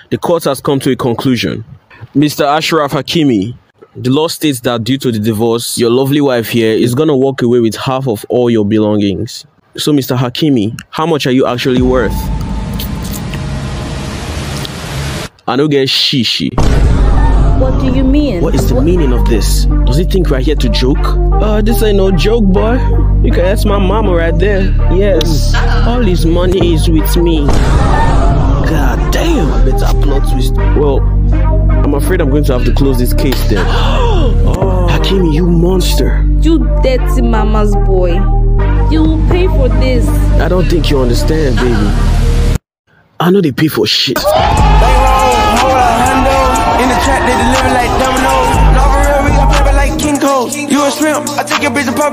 The court has come to a conclusion. Mr. Ashraf Hakimi, the law states that due to the divorce, your lovely wife here is gonna walk away with half of all your belongings. So, Mr. Hakimi, how much are you actually worth? I don't get shishi. What do you mean? What is the meaning of this? Does he think we're here to joke? This ain't no joke, boy. You can ask my mama right there. Yes, all his money is with me. God damn, I better plot twist. Well, I'm afraid I'm going to have to close this case then. Oh, Hakimi, you monster. You dirty mama's boy. You will pay for this. I don't think you understand, baby. I know they pay for shit. In the trap, they deliver like dominoes. Now for real, we got paper like King Cole. You a shrimp, I take your bitch apart.